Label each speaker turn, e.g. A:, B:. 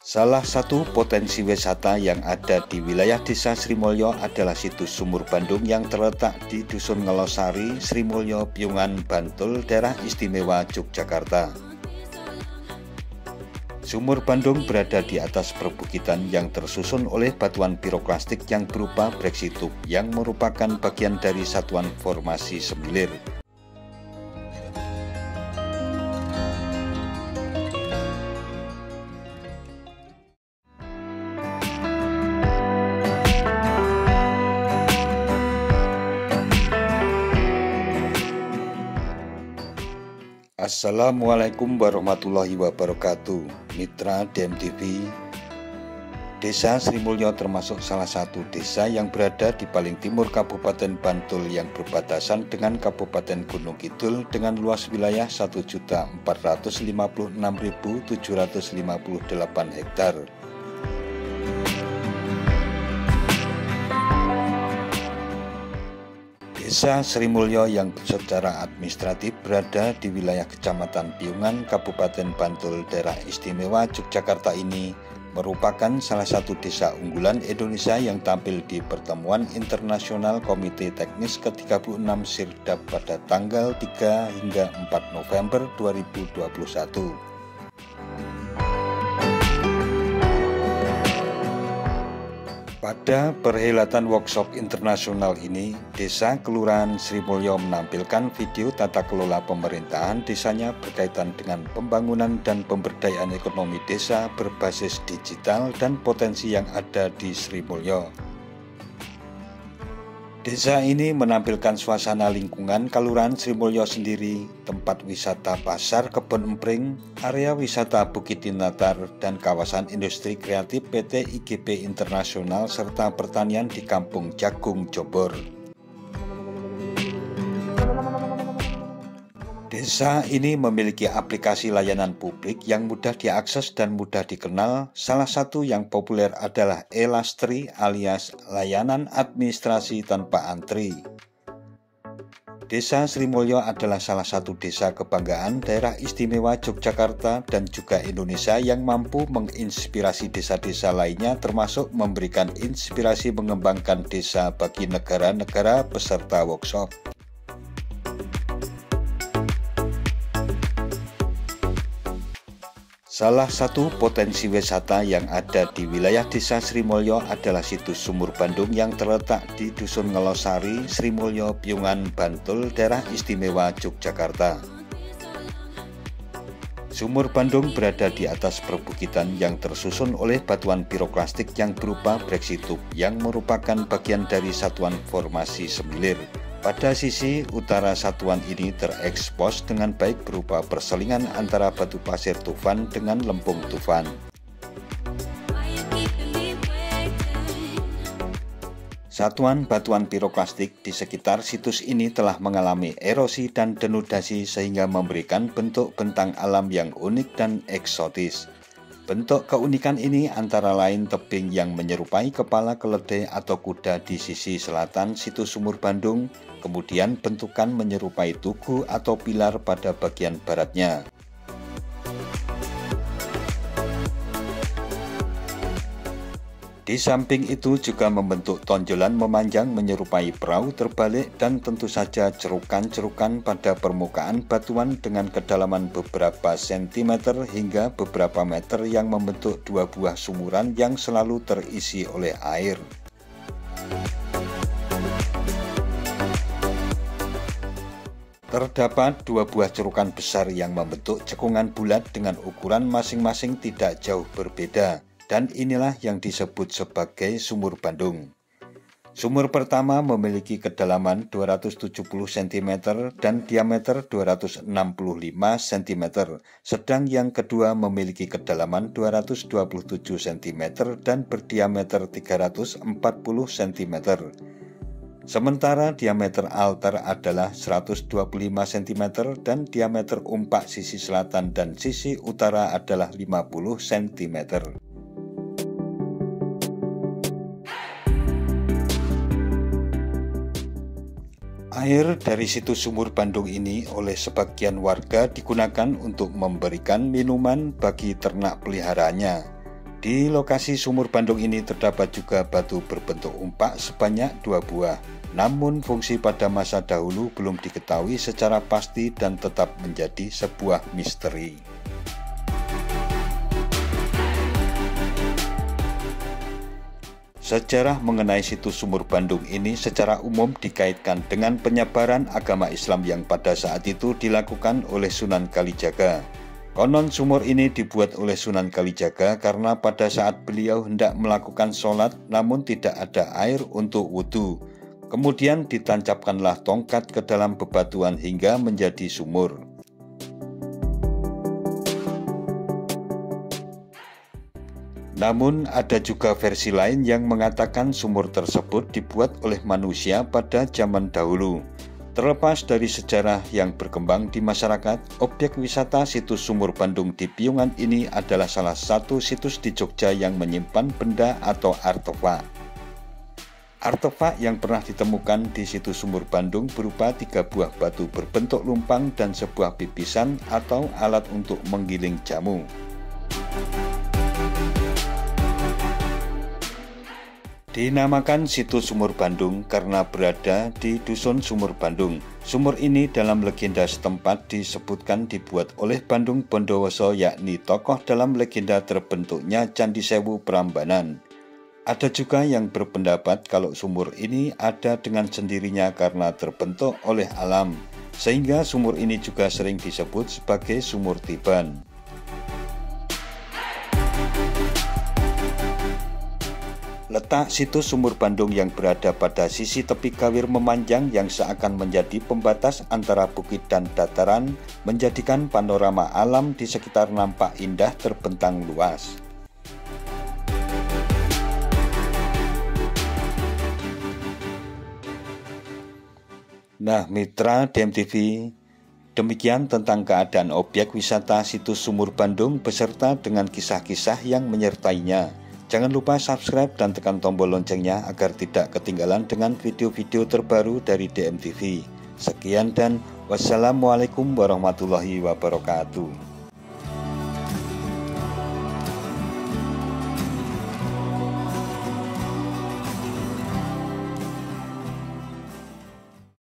A: Salah satu potensi wisata yang ada di wilayah Desa Srimulyo adalah situs Sumur Bandung yang terletak di Dusun Ngelosari, Srimulyo, Piungan, Bantul, daerah istimewa Yogyakarta. Sumur Bandung berada di atas perbukitan yang tersusun oleh batuan piroklastik yang berupa breksituk yang merupakan bagian dari satuan formasi semilir. Assalamualaikum warahmatullahi wabarakatuh. Mitra DMTV, Desa Srimulyo termasuk salah satu desa yang berada di paling timur Kabupaten Bantul yang berbatasan dengan Kabupaten Gunung Kidul dengan luas wilayah 1.456.758 hektar. Desa Srimulyo yang secara administratif berada di wilayah Kecamatan Piungan, Kabupaten Bantul, daerah istimewa Yogyakarta ini merupakan salah satu desa unggulan Indonesia yang tampil di pertemuan internasional Komite Teknis ke-36 Sirdap pada tanggal 3 hingga 4 November 2021. Pada perhelatan workshop internasional ini, Desa Kelurahan Srimulyo menampilkan video tata kelola pemerintahan desanya berkaitan dengan pembangunan dan pemberdayaan ekonomi desa berbasis digital dan potensi yang ada di Srimulyo. Desa ini menampilkan suasana lingkungan Kelurahan Srimulyo sendiri, tempat wisata Pasar Kebon Empring, area wisata Bukit Tinatar, dan kawasan industri kreatif PT IGP Internasional serta pertanian di Kampung Jagung, Jombor. Desa ini memiliki aplikasi layanan publik yang mudah diakses dan mudah dikenal. Salah satu yang populer adalah Elastri alias layanan administrasi tanpa antri. Desa Srimulyo adalah salah satu desa kebanggaan daerah istimewa Yogyakarta dan juga Indonesia yang mampu menginspirasi desa-desa lainnya, termasuk memberikan inspirasi mengembangkan desa bagi negara-negara peserta workshop. Salah satu potensi wisata yang ada di wilayah Desa Srimulyo adalah situs Sumur Bandung yang terletak di Dusun Ngelosari, Srimulyo, Piungan, Bantul, daerah istimewa Yogyakarta. Sumur Bandung berada di atas perbukitan yang tersusun oleh batuan piroklastik yang berupa breksituk yang merupakan bagian dari satuan formasi semilir. Pada sisi utara satuan ini terekspos dengan baik berupa perselingan antara batu pasir tufan dengan lempung tufan. Satuan batuan piroklastik di sekitar situs ini telah mengalami erosi dan denudasi sehingga memberikan bentuk bentang alam yang unik dan eksotis. Bentuk keunikan ini antara lain tebing yang menyerupai kepala keledai atau kuda di sisi selatan situs Sumur Bandung, kemudian bentukan menyerupai tugu atau pilar pada bagian baratnya. Di samping itu juga membentuk tonjolan memanjang menyerupai perahu terbalik dan tentu saja cerukan-cerukan pada permukaan batuan dengan kedalaman beberapa sentimeter hingga beberapa meter yang membentuk dua buah sumuran yang selalu terisi oleh air. Terdapat dua buah cerukan besar yang membentuk cekungan bulat dengan ukuran masing-masing tidak jauh berbeda. Dan inilah yang disebut sebagai Sumur Bandung. Sumur pertama memiliki kedalaman 270 cm dan diameter 265 cm, sedang yang kedua memiliki kedalaman 227 cm dan berdiameter 340 cm. Sementara diameter altar adalah 125 cm dan diameter umpak sisi selatan dan sisi utara adalah 50 cm. Air dari situs Sumur Bandung ini oleh sebagian warga digunakan untuk memberikan minuman bagi ternak peliharaannya. Di lokasi sumur Bandung ini terdapat juga batu berbentuk umpak sebanyak 2 buah. Namun fungsi pada masa dahulu belum diketahui secara pasti dan tetap menjadi sebuah misteri. Sejarah mengenai situs sumur Bandung ini secara umum dikaitkan dengan penyebaran agama Islam yang pada saat itu dilakukan oleh Sunan Kalijaga. Konon sumur ini dibuat oleh Sunan Kalijaga karena pada saat beliau hendak melakukan sholat namun tidak ada air untuk wudhu. Kemudian ditancapkanlah tongkat ke dalam bebatuan hingga menjadi sumur. Namun ada juga versi lain yang mengatakan sumur tersebut dibuat oleh manusia pada zaman dahulu. Terlepas dari sejarah yang berkembang di masyarakat, objek wisata situs sumur Bandung di Piungan ini adalah salah satu situs di Jogja yang menyimpan benda atau artefak. Artefak yang pernah ditemukan di situs sumur Bandung berupa 3 buah batu berbentuk lumpang dan sebuah pipisan atau alat untuk menggiling jamu. Dinamakan situs sumur Bandung karena berada di dusun Sumur Bandung. Sumur ini dalam legenda setempat disebutkan dibuat oleh Bandung Bondowoso, yakni tokoh dalam legenda terbentuknya Candi Sewu Prambanan. Ada juga yang berpendapat kalau sumur ini ada dengan sendirinya karena terbentuk oleh alam, sehingga sumur ini juga sering disebut sebagai Sumur Tiban. Letak situs sumur Bandung yang berada pada sisi tepi kawir memanjang yang seakan menjadi pembatas antara bukit dan dataran menjadikan panorama alam di sekitar nampak indah terbentang luas. Nah, mitra DMTV, demikian tentang keadaan objek wisata situs sumur Bandung beserta dengan kisah-kisah yang menyertainya. Jangan lupa subscribe dan tekan tombol loncengnya agar tidak ketinggalan dengan video-video terbaru dari DMTV. Sekian dan wassalamualaikum warahmatullahi wabarakatuh.